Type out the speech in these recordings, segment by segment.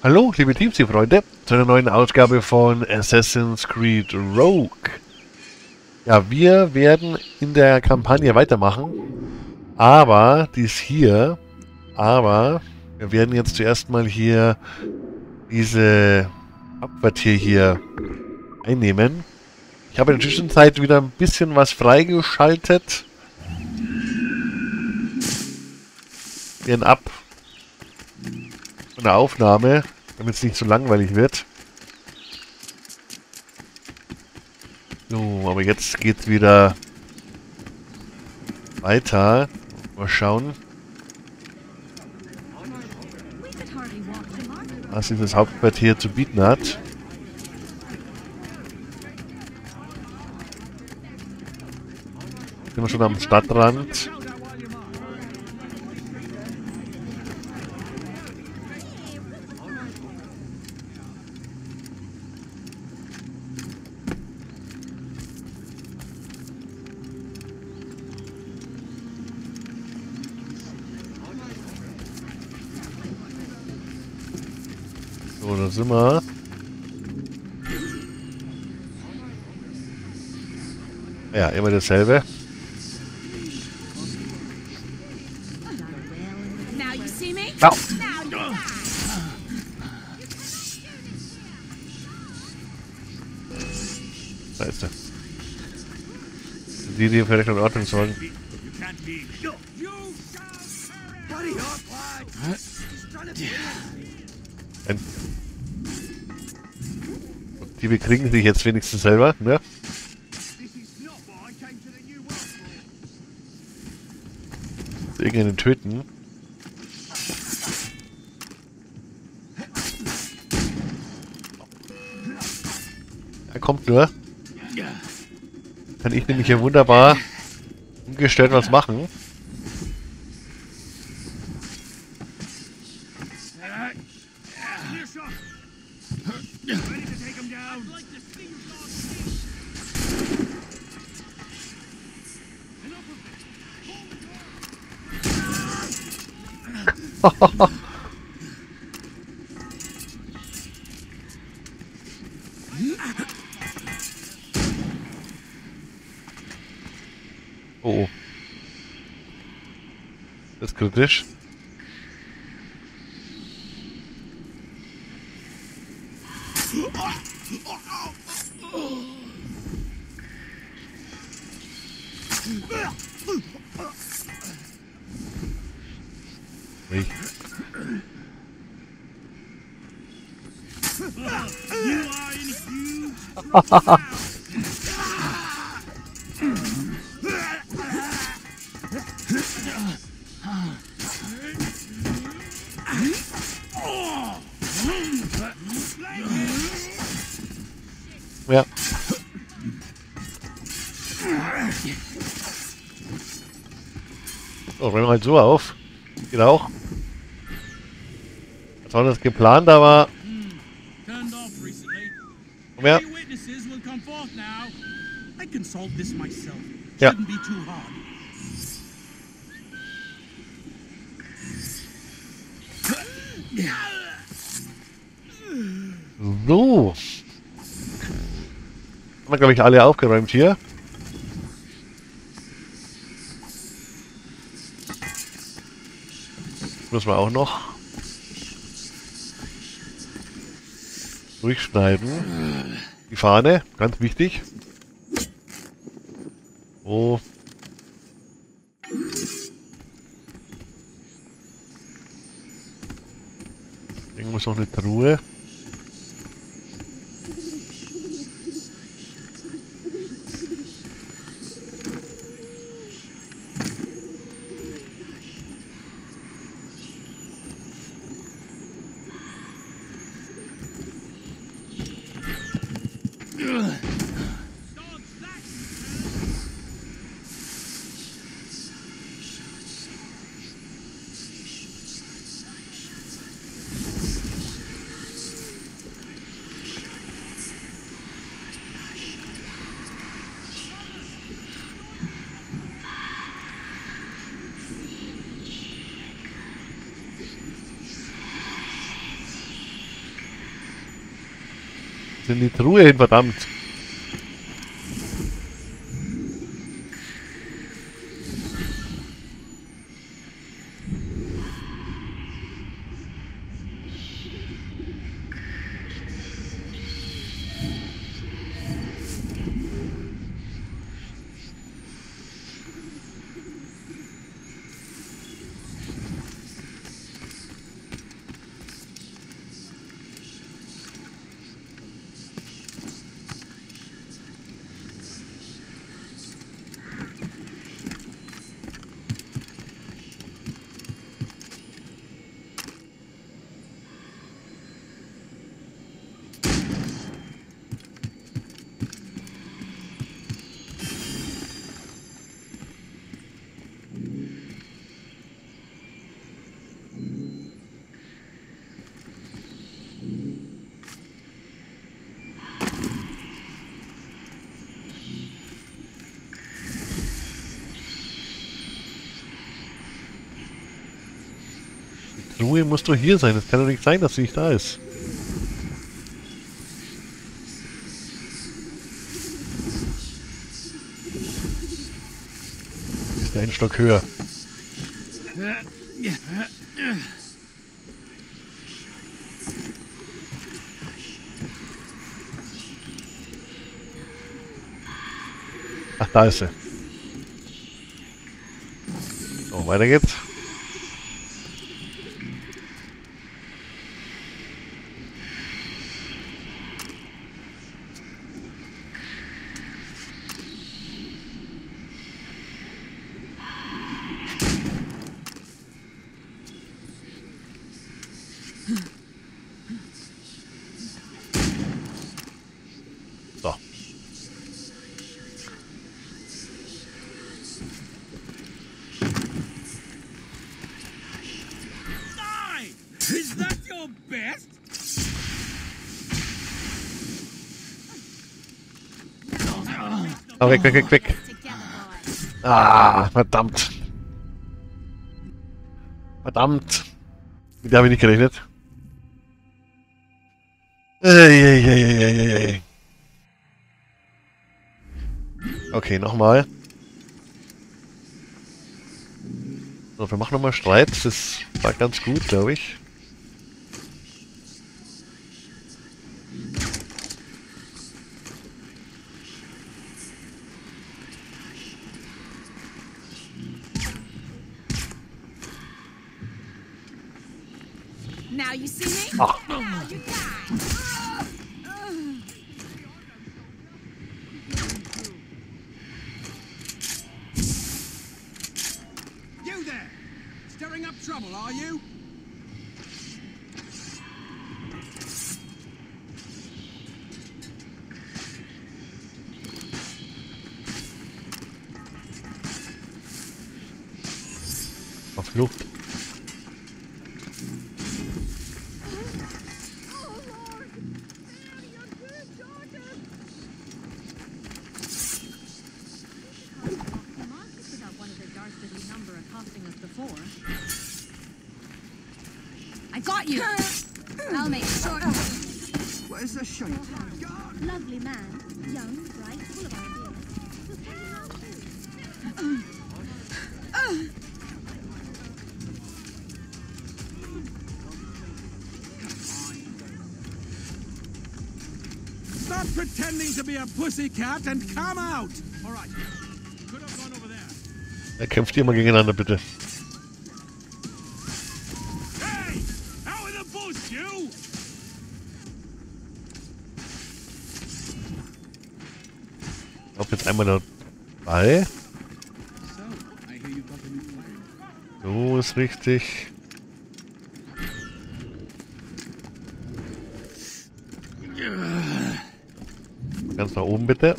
Hallo, liebe Teamspeak-Freunde, zu einer neuen Ausgabe von Assassin's Creed Rogue. Ja, wir werden in der Kampagne weitermachen, aber wir werden jetzt zuerst mal hier diese Hauptquartier hier einnehmen. Ich habe in der Zwischenzeit wieder ein bisschen was freigeschaltet. Wir ab von der Aufnahme, damit es nicht so langweilig wird. So, aber jetzt geht's wieder weiter. Mal schauen, was dieses Hauptquartier zu bieten hat. Sind wir schon am Stadtrand. So, da sind wir. Ja, immer dasselbe. Au. Da ist er. Die für Recht und Ordnung sorgen. Die bekriegen sich jetzt wenigstens selber, ne? Irgendeinen töten. Er kommt nur. Kann ich nämlich hier wunderbar ungestört was machen. Oh. Das ist kritisch. Nicht. Ja. So, räumen wir halt so auf. Geht auch. Das war das geplant, aber... Ja. Ja. So. Haben wir, glaube ich, alle aufgeräumt hier. Müssen wir auch noch durchschneiden. Die Fahne, ganz wichtig. Oh. Irgendwo ist noch eine Truhe. In die Truhe hin, verdammt. Truhe muss doch hier sein. Das kann doch nicht sein, dass sie nicht da ist. Ist ein Stock höher. Ach, da ist sie. So, weiter geht's. So. Is that your best? Oh, weg, weg, weg, weg. Ah, verdammt. Verdammt. Mit der habe ich nicht gerechnet. Eieieiei. Okay, nochmal. So, wir machen nochmal Streit. Das war ganz gut, glaube ich. Now you see me? Ach. Now you die. You there! Stirring up trouble, are you? Auf Flucht. I got you. I'll make short. Where's the shape? Lovely man, young, bright, full of ideas. Stop pretending to be a pussycat and come out! Alright. Could have gone over there. Kämpft ihr mal gegeneinander, bitte. Hey! Out of the bush, you! Ich glaube jetzt einmal dabei. So, I hear you got a new plan. So ist richtig. Ganz nach oben bitte.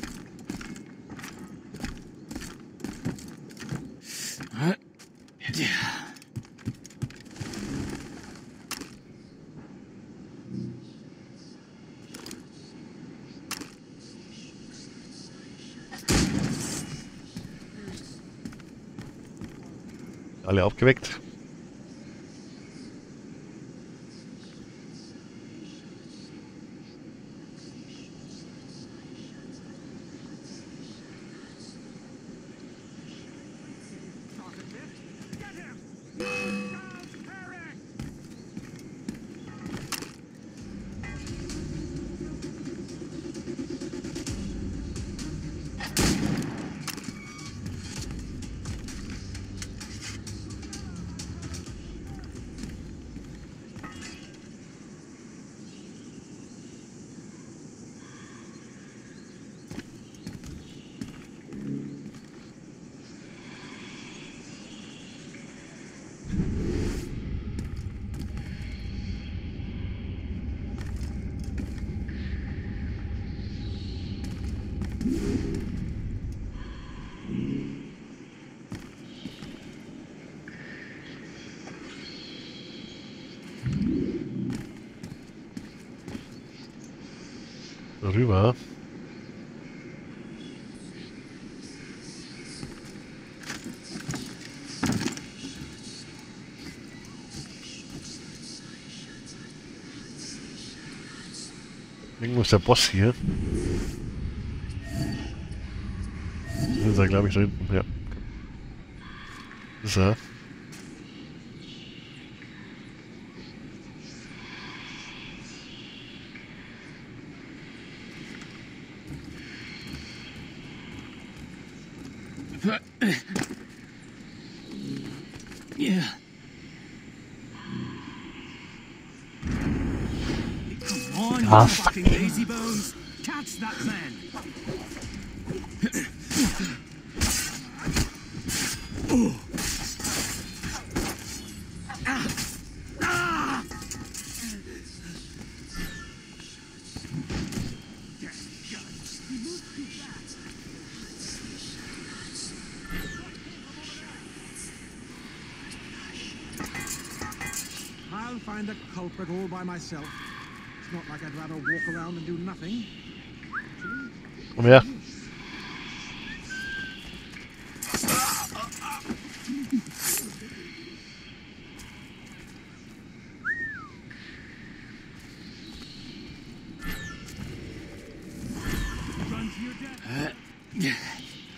Alle aufgeweckt. rüber. Irgendwo ist der Boss hier. Ist er, glaube ich, da hinten. Ja. Ist er. Yeah. Come on, you Ah, fucking lazy bones. Catch that man. I'll find the culprit all by myself. It's not like I'd rather walk around and do nothing. Komm her. Run to your death.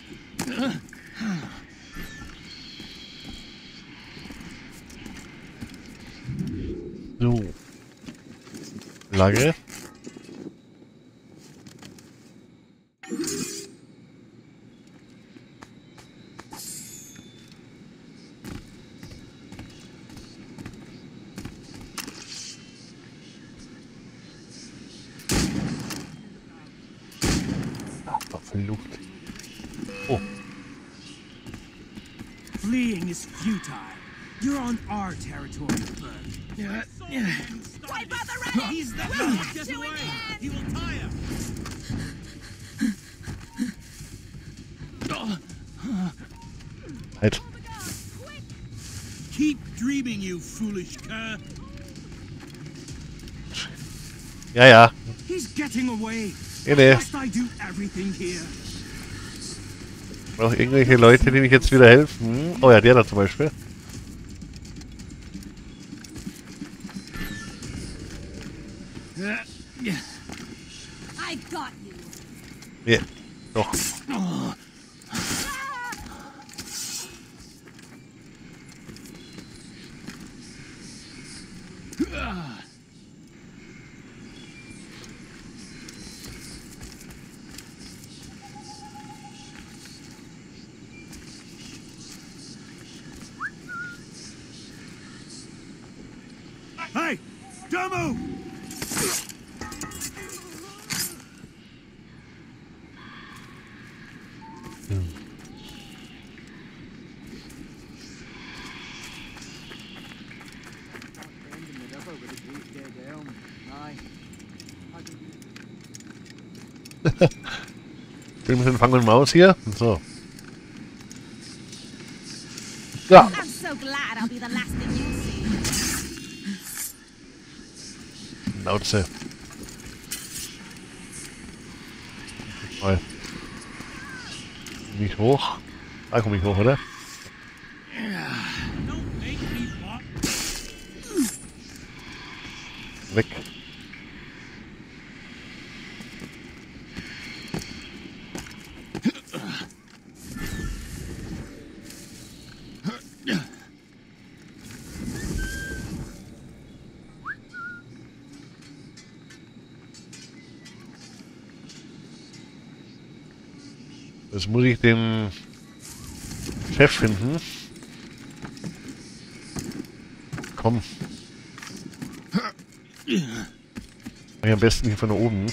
So. Lange. Ach, verflucht. Oh. Fleeing is futile. You're on our territory, Bert. My brother ran it! He's the Get away! He will tire. Halt. Keep dreaming, you foolish cur. Ja, ja. He's getting away. Nee. Must I do everything here? Noch irgendwelche Leute, die mich jetzt wieder helfen. Oh ja, der da zum Beispiel. I got you! Nee. Doch. Hey! Don't move! Bin mit Fang und Maus hier. So. Ja. I'm so glad I'll be the last thing you'll see. Schnauze. Mal. Nicht hoch. Da komme ich hoch, oder? Don't make me walk. Weg. Jetzt muss ich den Chef finden. Komm. Mach ich am besten hier von oben.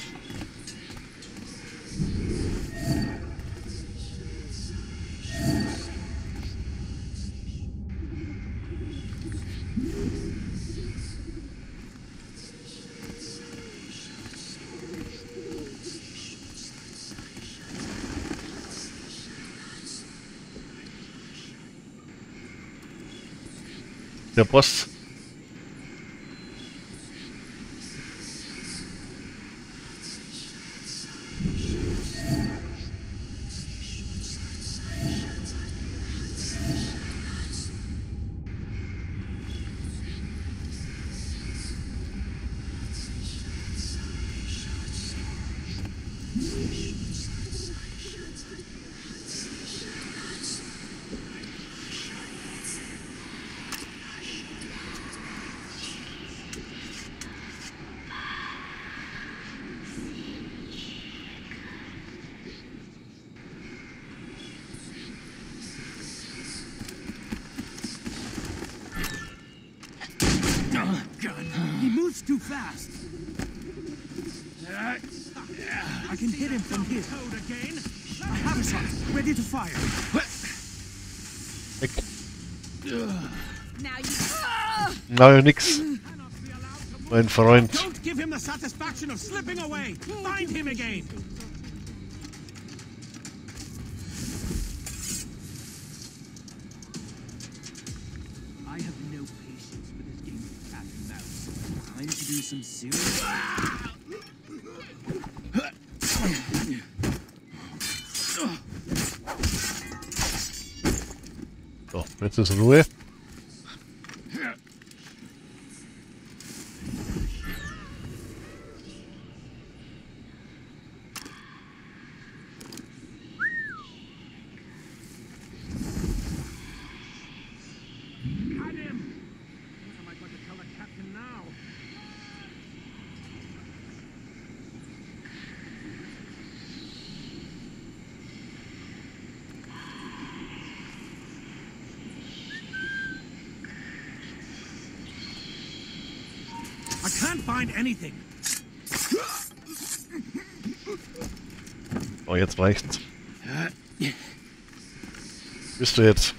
Der Boss. too fast. I can hit him from here. Code again. I have a shot. Ready to fire. Weg. Now you. Na, nix. Mein Freund. Don't give him the satisfaction of slipping away. Find him again. I have no patience with this game of cat and mouse. Time to do some serious. So, jetzt ist Ruhe. Had him. What am I going to tell the captain now? I can't find anything. Oh, jetzt reicht's. Bist du jetzt?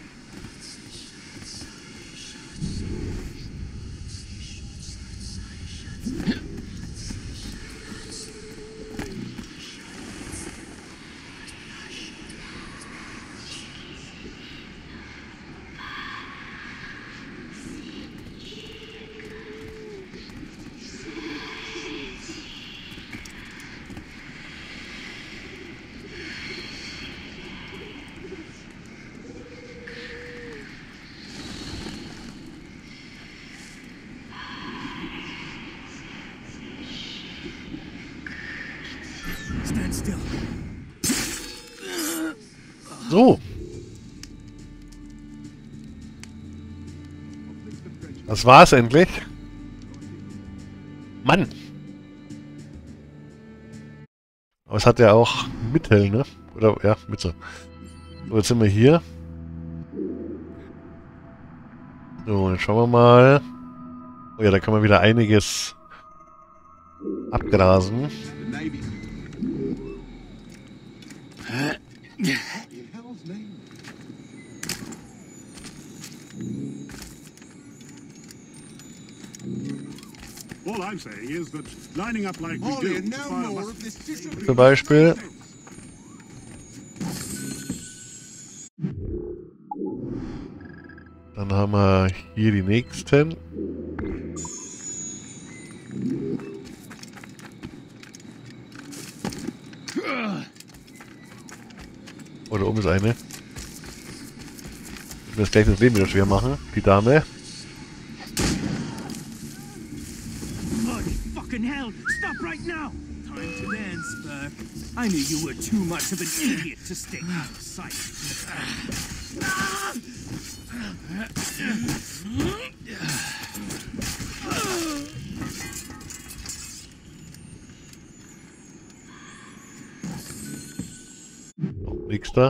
Stand still. So. Das war's endlich. Mann. Aber es hat ja auch Mittel, ne? Oder, ja, Mitte. So, jetzt sind wir hier. So, dann schauen wir mal. Oh ja, da kann man wieder einiges abgrasen. All I'm saying is that lining up like we do to fire must Zum Beispiel. Dann haben wir hier die nächsten. Oh, da oben ist eine. Ich will das gleich das Leben wieder schwer machen. Die Dame. Bloody fucking hell! Stop right now! Time to dance, Burke. I knew you were too much of an idiot to stay out of sight. Noch nächster.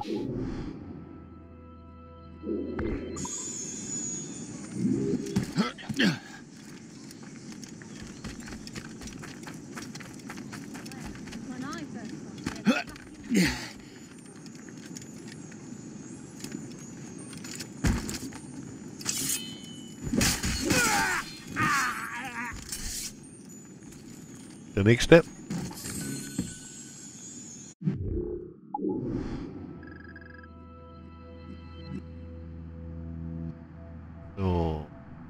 When I first got here, Der nächste. So.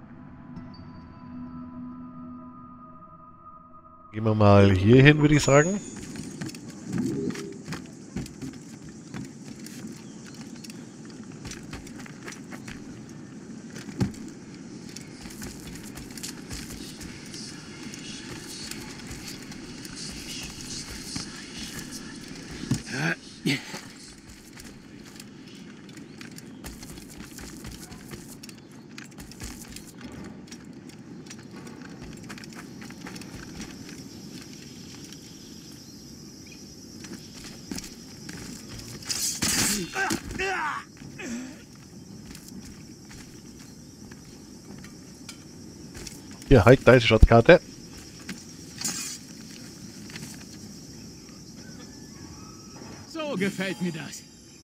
Gehen wir mal hier hin, würde ich sagen. Hier, halt, da ist die Schatzkarte. So gefällt mir das.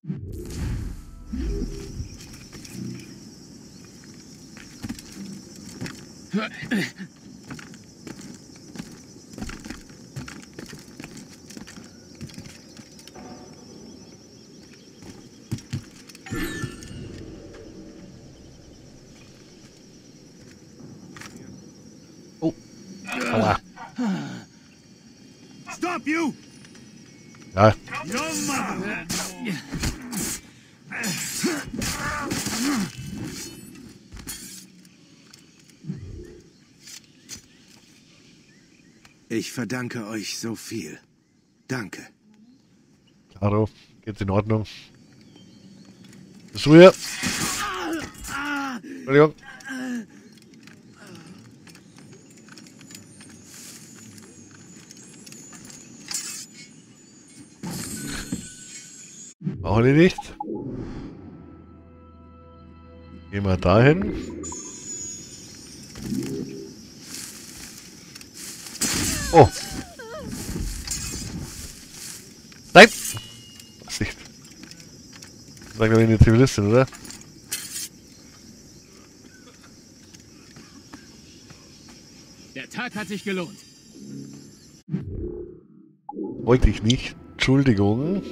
Oh. Aua. Stop, you! Ja, Your mother! Ich verdanke euch so viel. Danke. klaro. Geht's in Ordnung. Bist du hier? Entschuldigung. Auch erledigt. Gehen wir dahin. Oh. Nein! Was nicht. Das war, glaube ich, eine Zivilistin, oder? Der Tag hat sich gelohnt. Wollte ich nicht. Entschuldigung.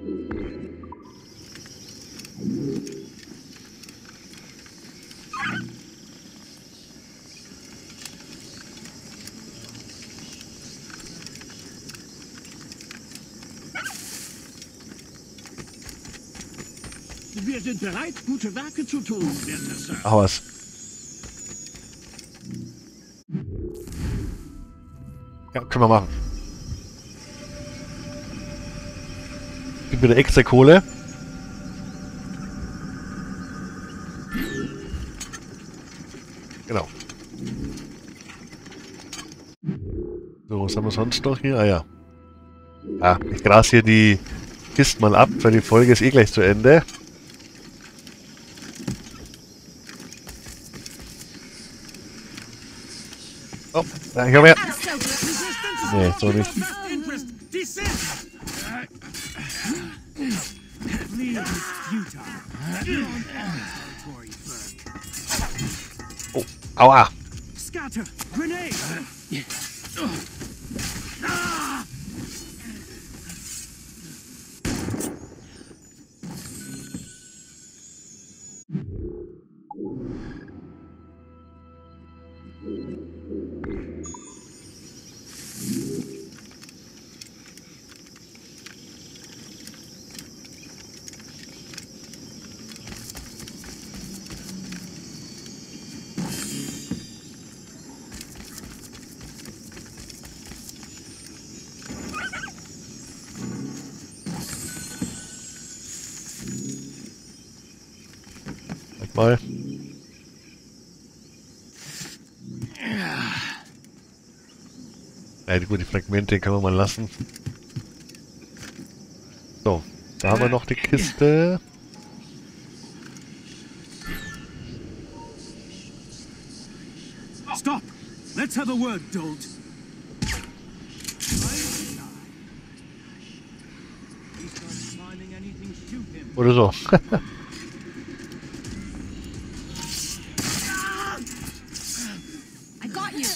Wir sind bereit, gute Werke zu tun, werter Sir. Ach was. Ja, können wir machen. Gib mir extra Kohle. Genau. So, was haben wir sonst noch hier? Ah ja. Ja, ich gras hier die Kisten mal ab, weil die Folge ist eh gleich zu Ende. Oh, da, ich habe ja. Nee, so nicht. Interest, descend! Fleeing is futile. You're on our territory, Ferg. Oh, aua. Scatter! Grenade! Sag mal. Ja, gut, die Fragmente können wir mal lassen. So, da haben wir noch die Kiste. Stop! Let's have a word, Dolt. He's not climbing anything, shoot him. Oder so. I got you.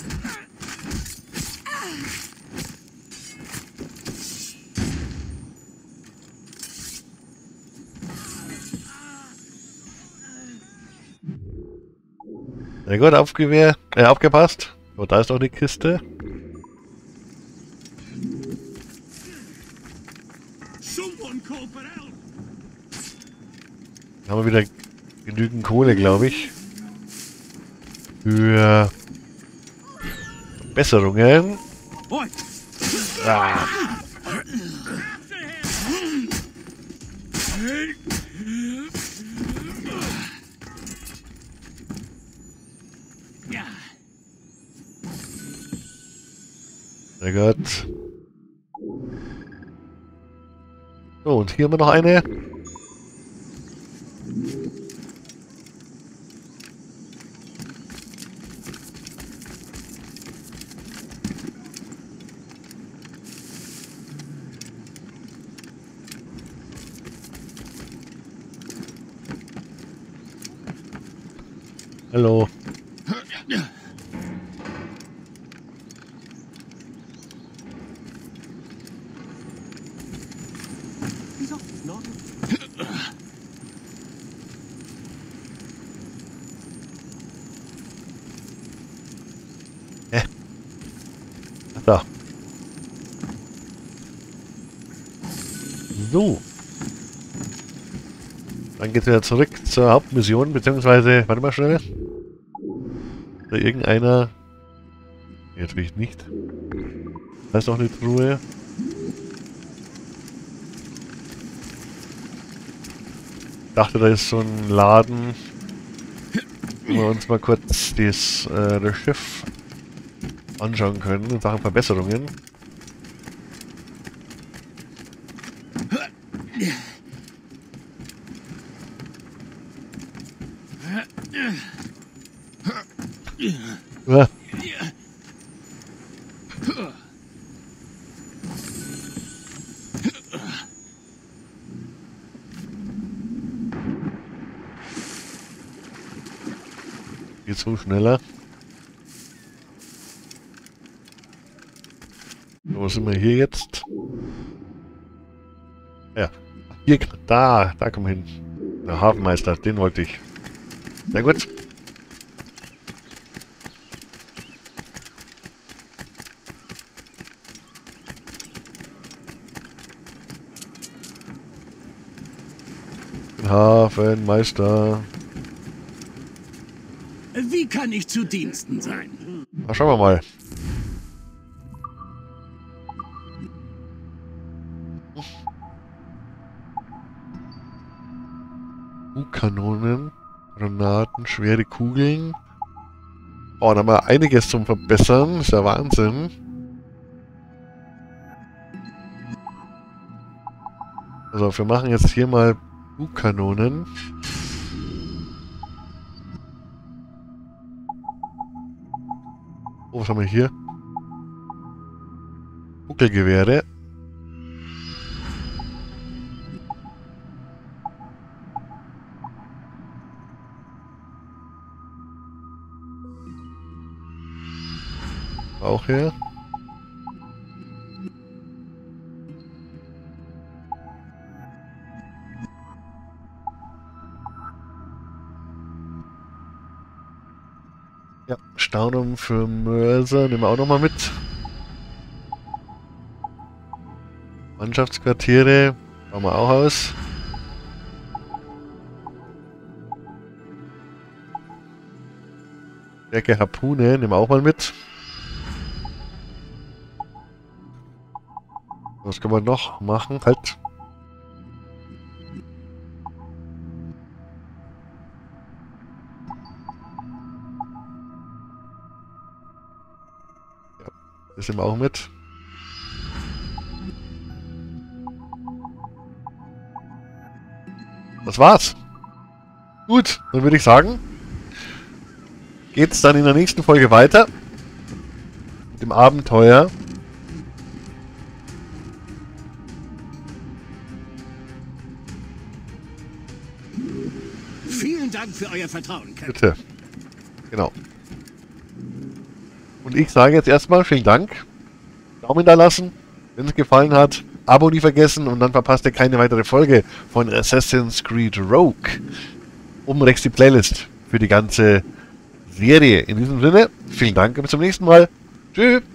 Na gut, aufgepasst. Oh, da ist auch die Kiste. Someone call for help! Da haben wir wieder genügend Kohle, glaube ich. Für Verbesserungen. Oi! Ah. Ja. Sehr gut. So, und hier haben wir noch eine. Hallo. Da. So. Dann geht's wieder zurück zur Hauptmission, beziehungsweise, warte mal schnell. Oder irgendeiner. Jetzt will ich nicht. Da ist noch eine Truhe. Ich dachte, da ist so ein Laden, wo wir uns mal kurz das Schiff anschauen können in Sachen Verbesserungen. Ja. Geht so schneller. Wo sind wir hier jetzt? Ja. Hier, da kommen wir hin. Der Hafenmeister, den wollte ich. Sehr gut. Den Hafenmeister. Wie kann ich zu Diensten sein? Na, schauen wir mal. Kanonen, Granaten, schwere Kugeln. Oh, da haben wir einiges zum Verbessern. Ist ja Wahnsinn. Also, wir machen jetzt hier mal Bugkanonen. Oh, was haben wir hier? Buckelgewehre. Auch her. Ja, Staunum für Mörser nehmen wir auch nochmal mit. Mannschaftsquartiere bauen wir auch aus. Stärke Harpune nehmen wir auch mal mit. Was kann man noch machen? Halt. Ja, das nehmen wir auch mit. Das war's. Gut, dann würde ich sagen, geht's dann in der nächsten Folge weiter. Mit dem Abenteuer. Vielen Dank für euer Vertrauen, Captain. Bitte. Genau. Und ich sage jetzt erstmal vielen Dank. Daumen da lassen, wenn es gefallen hat. Abo nie vergessen und dann verpasst ihr keine weitere Folge von Assassin's Creed Rogue. Oben rechts die Playlist für die ganze Serie. In diesem Sinne, vielen Dank und bis zum nächsten Mal. Tschüss.